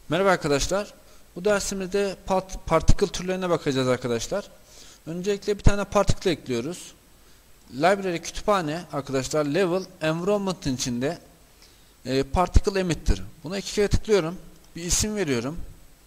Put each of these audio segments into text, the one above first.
Merhaba arkadaşlar. Bu dersimizde particle türlerine bakacağız arkadaşlar. Öncelikle bir tane particle ekliyoruz. Library kütüphane arkadaşlar level environment'ın içinde particle emitter. Buna iki kere tıklıyorum. Bir isim veriyorum.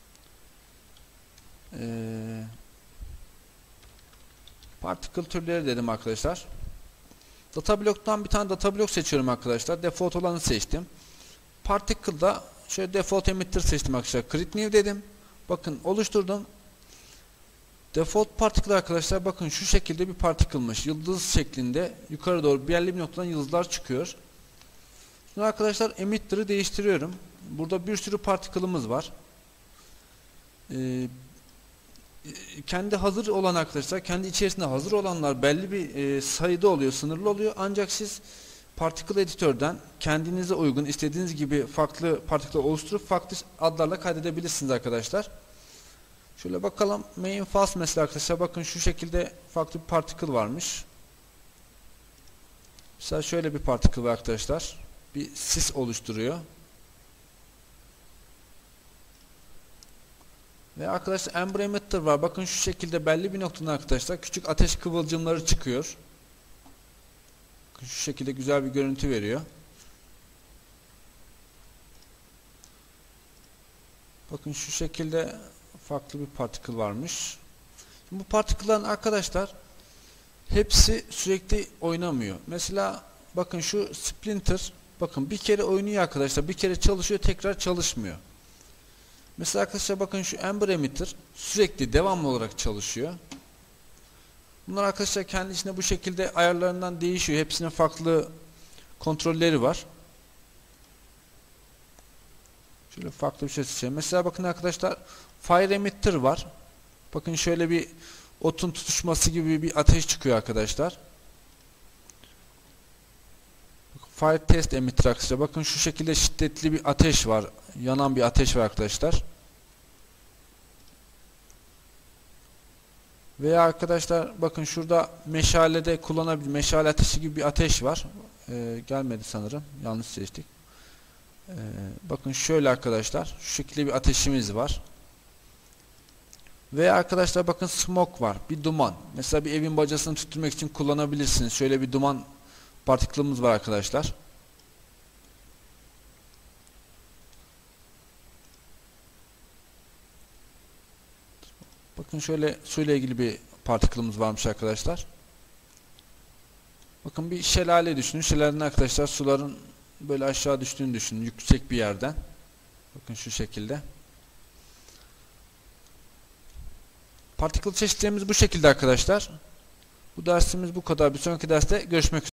Particle türleri dedim arkadaşlar. Datablock'tan bir tane datablock seçiyorum arkadaşlar. Default olanı seçtim. Particle'da şöyle default emitter seçtim arkadaşlar. Create new dedim. Bakın oluşturdum. Default particle arkadaşlar bakın şu şekilde bir particle'mış. Yıldız şeklinde yukarı doğru belli bir noktadan yıldızlar çıkıyor. Şimdi arkadaşlar emitter'ı değiştiriyorum. Burada bir sürü particle'ımız var. Kendi hazır olan arkadaşlar, kendi içerisinde hazır olanlar belli bir sayıda oluyor, sınırlı oluyor. Ancak siz particle editörden kendinize uygun istediğiniz gibi farklı particle oluşturup farklı adlarla kaydedebilirsiniz arkadaşlar. Şöyle bakalım. Main fast mesela arkadaşlar bakın şu şekilde farklı bir particle varmış. Mesela şöyle bir particle var arkadaşlar. Bir sis oluşturuyor. Ve arkadaşlar amber emitter var. Bakın şu şekilde belli bir noktadan arkadaşlar küçük ateş kıvılcımları çıkıyor. Bakın şu şekilde güzel bir görüntü veriyor. Bakın şu şekilde farklı bir particle varmış. Şimdi bu particle'ların arkadaşlar hepsi sürekli oynamıyor. Mesela bakın şu splinter bakın bir kere oynuyor arkadaşlar. Bir kere çalışıyor tekrar çalışmıyor. Mesela arkadaşlar bakın şu amber emitter sürekli devamlı olarak çalışıyor. Bunlar arkadaşlar kendi içinde bu şekilde ayarlarından değişiyor. Hepsinin farklı kontrolleri var. Şöyle farklı bir şey seçelim. Mesela bakın arkadaşlar fire emitter var. Bakın şöyle bir otun tutuşması gibi bir ateş çıkıyor arkadaşlar. Fire test emitter arkadaşlar. Bakın şu şekilde şiddetli bir ateş var. Yanan bir ateş var arkadaşlar. Veya arkadaşlar bakın şurada meşalede kullanabilir. Meşale ateşi gibi bir ateş var. Gelmedi sanırım. Yanlış seçtik. Bakın şöyle arkadaşlar. Şu şekilde bir ateşimiz var. Veya arkadaşlar bakın smoke var. Bir duman. Mesela bir evin bacasını tutturmak için kullanabilirsiniz. Şöyle bir duman particle'ımız var arkadaşlar. Bakın şöyle suyla ilgili bir particle'ımız varmış arkadaşlar. Bakın bir şelale düşünün. Şelalenin arkadaşlar suların böyle aşağı düştüğünü düşünün. Yüksek bir yerden. Bakın şu şekilde. Particle çeşitlerimiz bu şekilde arkadaşlar. Bu dersimiz bu kadar. Bir sonraki derste görüşmek üzere.